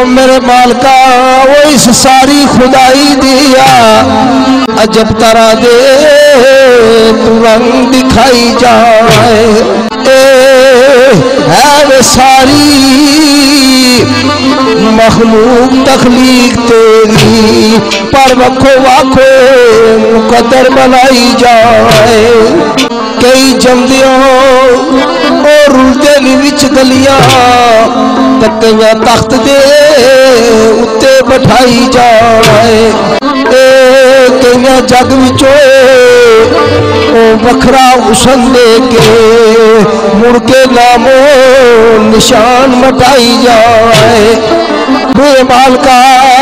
मेरे मालका वो इस सारी खुदाई दिया अजब तरह दे तू रंग दिखाई जाए। है वे सारी मखलूक तखलीक तेरी पर वखो वाखो मुकद्दर बनाई जाए। कई जमदियों और रुलते विच गलियां तकिया तख्त दे उत्ते बैठाई जाए। कई जग विचो वखरा उसन दे के मुड़ के नामो निशान मटाई जाए। बे मालका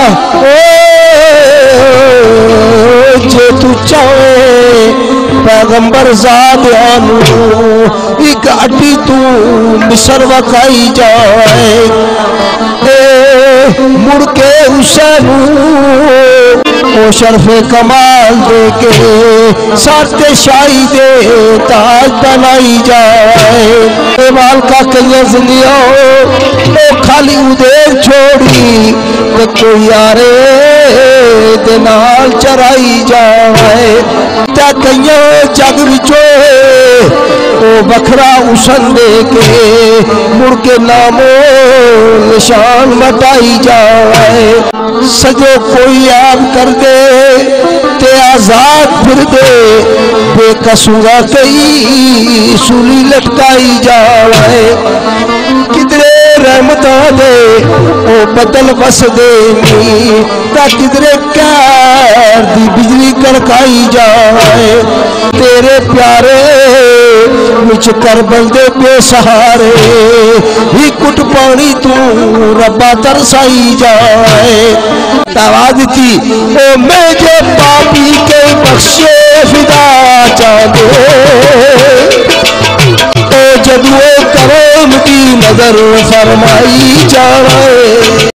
जे तू चाहे पैगंबर ज़ादियानू एक अड्डी तू मिसर वकाई जाए। मुड़ के हुसैनू ओ शरफे कमाल दे के सरते शाही दे ताज बनाई जाए। मालका कई जिंदिया खाली उदेर छोड़ी तो कोई यारे दे नाल चराई जाए। त्या कई जग विचो बखरा उसन दे के मुड़ के नामो निशान मटाई जाए। सजो कोई याद कर दे ते आजाद फिर दे बेकसूरा कई सूली लटकाई जाए। किधरे रहमता दे ओ बदल बस दे किधरे कैर दी बिजली कड़काई जाए। तेरे प्यारे विच करबल दे बेसहारे ही कुट पानी तू रब्बा तरसाई जाए। आवाज थी ओ मैं जे पापी के बख्शे फिदा चाहे ओ जदुए करम की नजर फरमाई जाए।